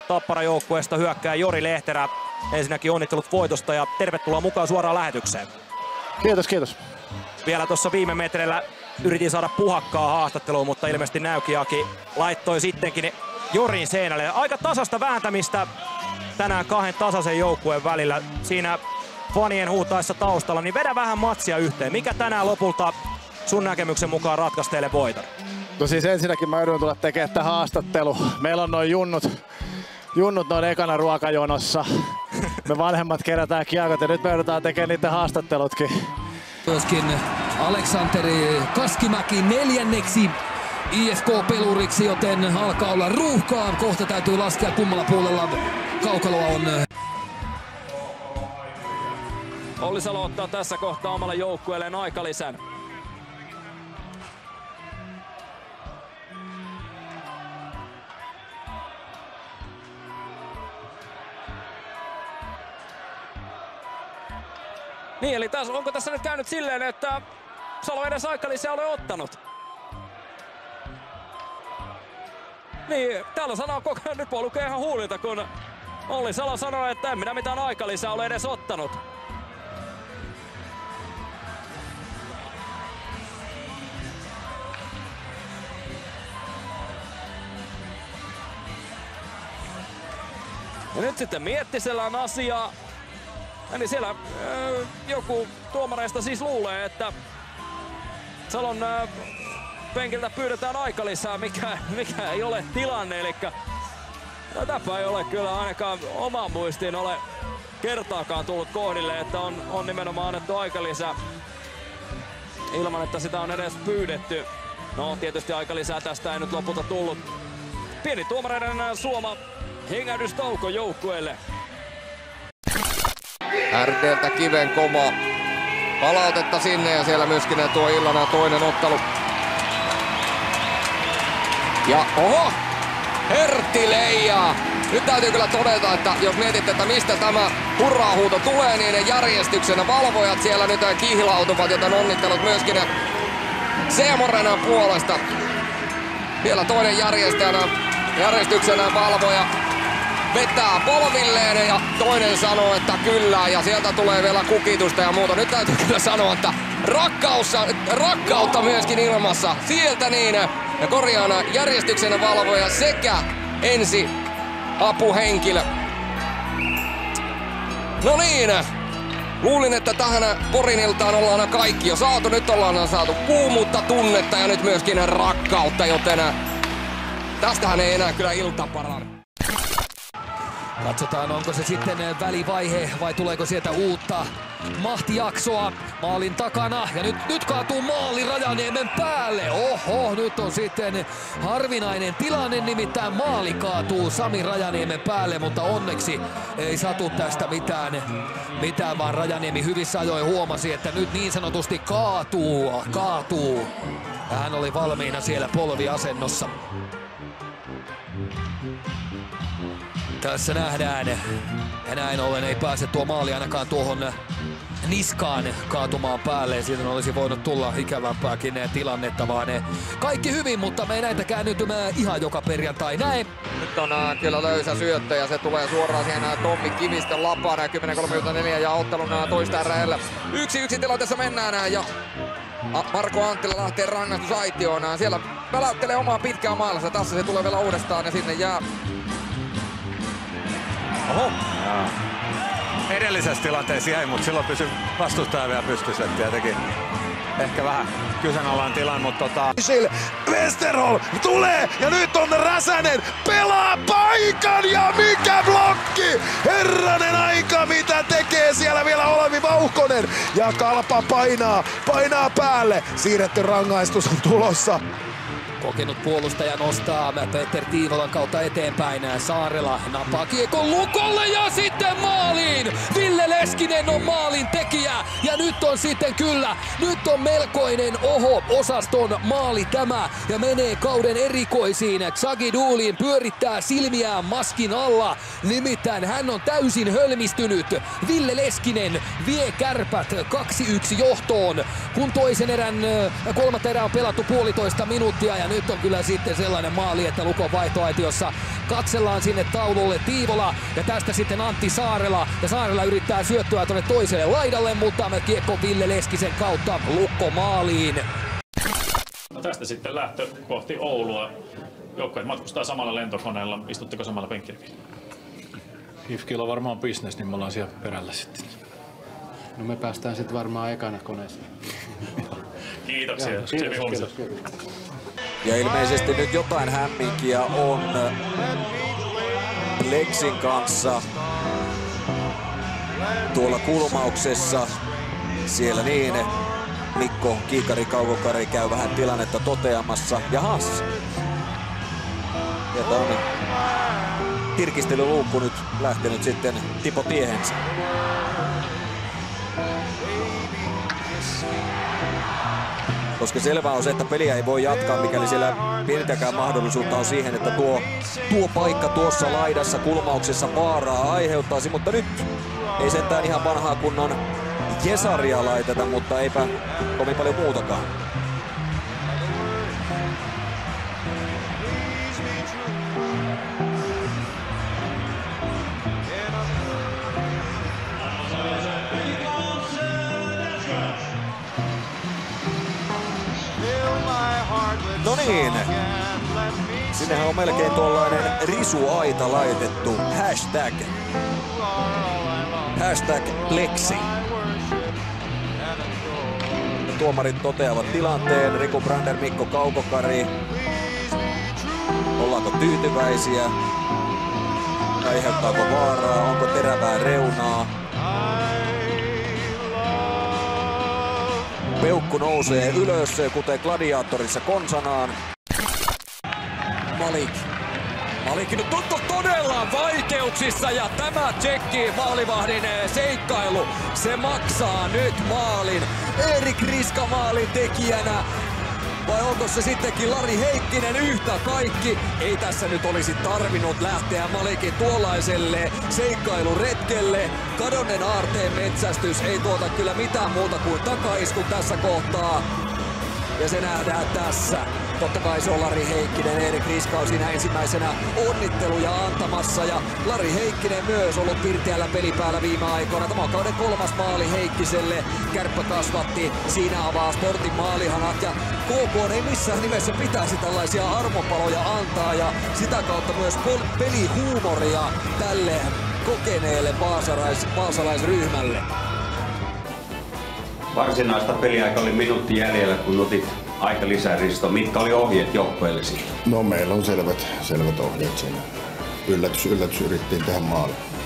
Tappara joukkueesta hyökkää Jori Lehterä. Ensinnäkin onnittelut voitosta ja tervetuloa mukaan suoraan lähetykseen. Kiitos, kiitos. Vielä tuossa viime metreillä yritin saada Puhakkaa haastatteluun, mutta ilmeisesti Näykiaki laittoi sittenkin Jorin seinälle. Aika tasasta vääntämistä tänään kahden tasaisen joukkueen välillä. Siinä fanien huutaessa taustalla, niin vedä vähän matsia yhteen. Mikä tänään lopulta sun näkemyksen mukaan ratkaisi teille voiton? No siis ensinnäkin mä joudun tulla tekemään tämän haastattelu. Meillä on noin junnut noin ekana ruokajonossa. Me vanhemmat kerätään kiekot ja nyt me joudutaan tekemään niiden haastattelutkin. Myöskin Aleksanteri Kaskimäki neljänneksi IFK-peluriksi, joten alkaa olla ruuhkaa. Kohta täytyy laskea kummalla puolella kaukaloa on. Olli Salo ottaa tässä kohtaa omalle joukkueelleen aikalisän. Niin, eli onko tässä nyt käynyt silleen, että Salo edes aikalisää ole ottanut? Niin, täällä sanoo koko ajan, nyt voi lukea ihan huulilta, kun Olli Salo sanoo, että en minä mitään aikalisää ole edes ottanut. Ja nyt sitten Miettisellä on asiaa. Eli siellä joku tuomareista siis luulee, että Salon penkiltä pyydetään aikalisää, mikä ei ole tilanne. Eli täpä ei ole kyllä ainakaan omaan muistiin ole kertaakaan tullut kohdille, että on nimenomaan annettu aikalisää ilman, että sitä on edes pyydetty. No tietysti aikalisää tästä ei nyt lopulta tullut. Pieni tuomareiden suoma hengähdystauko joukkueelle. RT:ltä Kivenkoma. Palautetta sinne ja siellä myöskin tuo illan toinen ottelu. Ja oho! Hertti leijaa! Nyt täytyy kyllä todeta, että jos mietitte, että mistä tämä hurraahuuto tulee, niin järjestyksenä valvojat siellä nyt kihlautuvat, joten onnittelut myöskin Seemoren puolesta. Vielä toinen järjestyksenä valvoja vetää polvilleen ja toinen sanoo, että kyllä, ja sieltä tulee vielä kukitusta ja muuta. Nyt täytyy kyllä sanoa, että rakkautta myöskin ilmassa. Sieltä niin, ja korjaan järjestyksen valvoja sekä ensi apuhenkilö. No niin, luulin, että tähän Porin iltaan ollaan kaikki jo saatu. Nyt ollaan saatu kuumuutta, tunnetta ja nyt myöskin rakkautta, joten tästähän ei enää kyllä ilta parane. Katsotaan, onko se sitten välivaihe vai tuleeko sieltä uutta mahtijaksoa maalin takana. Ja nyt kaatuu maali Rajaniemen päälle. Oho, nyt on sitten harvinainen tilanne, nimittäin maali kaatuu Sami Rajaniemen päälle, mutta onneksi ei satu tästä mitään, vaan Rajaniemi hyvissä ajoin huomasi, että nyt niin sanotusti kaatuu. Ja hän oli valmiina siellä polviasennossa. Tässä nähdään, ja näin ollen ei pääse tuo maali ainakaan tuohon niskaan kaatumaan päälle. Siitä olisi voinut tulla ikävämpääkin tilannetta, vaan kaikki hyvin, mutta me ei näitä käännytymään ihan joka perjantai. Näin. Nyt on kyllä löysä syöttö ja se tulee suoraan siihen Tommi Kivistön lapaan. 10.34 ja ottelun toista erällä. 1-1 tilanteessa mennään ja Marko Anttila lähtee rangaistusaitioon. Siellä väläyttelee omaa pitkää maailmassa. Tässä se tulee vielä uudestaan ja sinne jää. Oho. Edellisessä tilanteessa jäi, mutta silloin pysyi vastustaja vielä pystyssä. Tietenkin ehkä vähän kyseenalainen tilanne, mutta Westerholm tulee ja nyt on Räsänen pelaa paikan ja mikä blokki! Herranen aika mitä tekee siellä vielä Olavi Vauhkonen ja Kalpa painaa päälle. Siirretty rangaistus on tulossa. Kokenut puolustaja nostaa Peter Tiivolan kautta eteenpäin. Saarela napaa kiekon lukolle ja sitten maaliin! Ville Leskinen on maalin tekijä ja nyt on sitten nyt on melkoinen osaston maali tämä ja menee kauden erikoisiin. Zagidulin pyörittää silmiään maskin alla Nimittäin hän on täysin hölmistynyt. Ville Leskinen vie Kärpät 2-1 johtoon, kun toisen erän, kolmatta erää on pelattu 1,5 minuuttia. Ja nyt on kyllä sitten sellainen maali, että Lukon vaihtoaitiossa katsellaan sinne taululle Tiivola ja tästä sitten Antti Saarela. Ja Saarela yrittää syöttöä tuonne toiselle laidalle, mutta kiekko Ville Leskisen kautta Lukko maaliin. No tästä sitten lähtö kohti Oulua. Joukkueet matkustaa samalla lentokoneella. Istutteko samalla penkkirivillä? HIFKilla on varmaan business, niin me ollaan siellä perällä sitten. No me päästään sitten varmaan ekana koneeseen. Kiitoksia. Kiitos. Ja ilmeisesti nyt jotain hämminkiä on Lexin kanssa tuolla kulmauksessa. Siellä niin Mikko Kiikari-Kaukokari käy vähän tilannetta toteamassa. Jahas. Ja on tirkistelyluukku nyt lähtenyt sitten Tipo tiehensä. Koska selvää on se, että peliä ei voi jatkaa, mikäli siellä pienintäkään mahdollisuutta on siihen, että tuo paikka tuossa laidassa kulmauksessa vaaraa aiheuttaisi. Mutta nyt ei sentään ihan vanhaa kunnon jesaria laiteta, mutta eipä kovin paljon muutakaan. No niin, sinnehän on melkein tuollainen risuaita laitettu. Hashtag Lexi. Tuomarit toteavat tilanteen. Riku Brander, Mikko Kaukokari. Ollaanko tyytyväisiä? Aiheuttaako vaaraa? Onko terävää reunaa? Peukku nousee ylös, kuten gladiaattorissa konsanaan. Malik nyt todella vaikeuksissa ja tämä tsekki maalivahdin seikkailu, se maksaa nyt maalin. Erik Riska maalin tekijänä. Vai onko se sittenkin Lari Heikkinen yhtä kaikki? Ei tässä nyt olisi tarvinnut lähteä Malikin tuollaiselle seikkailuretkelle. Kadonneen aarteen metsästys ei tuota kyllä mitään muuta kuin takaiskun tässä kohtaa. Ja se nähdään tässä. Totta kai se on Lari Heikkinen. Erik Riska on siinä ensimmäisenä onnitteluja antamassa. Ja Lari Heikkinen myös ollut pirteällä pelipäällä viime aikoina. Tämä on kauden 3. maali Heikkiselle. Kärppä kasvatti. Siinä avaa Sportin maalihanat. Ja KK ei missään nimessä pitäisi tällaisia armonpaloja antaa. Ja sitä kautta myös pelihuumoria tälle kokeneelle vaasalaisryhmälle. Varsinaista peliaika oli minuutti jäljellä, kun otit aika lisää Risto. Mitkä oli ohjeet joukkueellesi? No meillä on selvät ohjeet siinä. Yllätys yrittiin tehdä maali.